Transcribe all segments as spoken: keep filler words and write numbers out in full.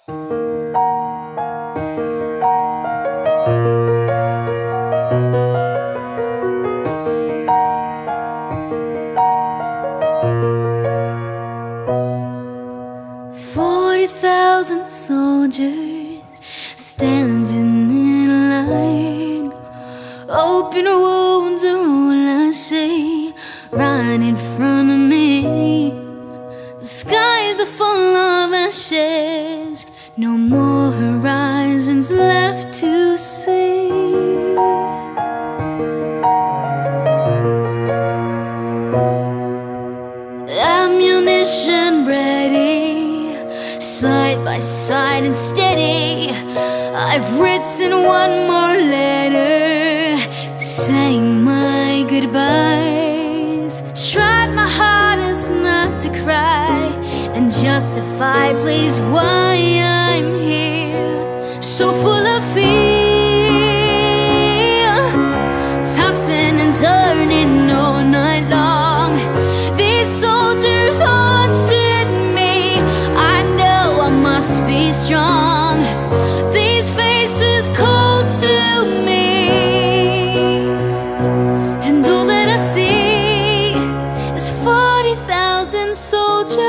Forty thousand soldiers standing in line. Open wounds are all I see right in front of me. The skies are full of ashes, no more horizons left to see. Ammunition ready, side by side and steady. I've written one more letter, saying my goodbyes. Tried my hardest not to cry and justify, please, why I'm here. So full of fear, tossing and turning all night long. These soldiers haunted me, I know I must be strong. These faces cold to me, and all that I see is forty thousand soldiers.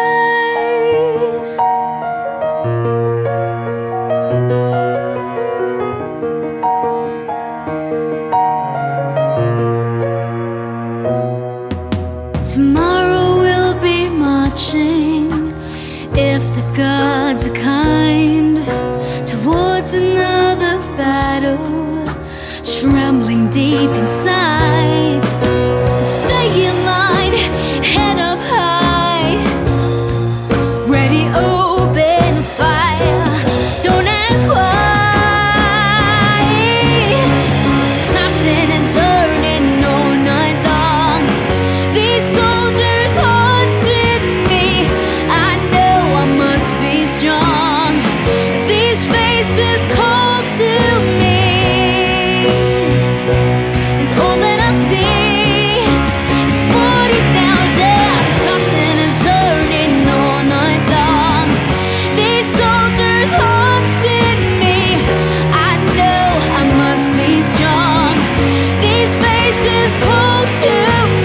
Tomorrow we'll be marching, if the gods are kind, towards another battle, trembling deep inside. Stay in line, head up high, ready, open fire. Don't ask why. Tossing and turning all night long. These soldiers haunted me, I know I must be strong. These faces cold to me, and all that I see is forty thousand tossing and turning all night long. These soldiers haunted me, I know I must be strong. These faces cold to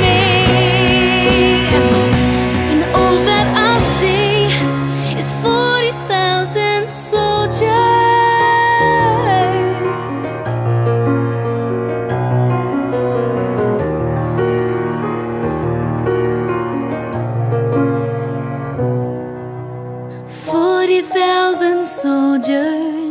me, and all that I see is forty thousand soldiers. Forty thousand soldiers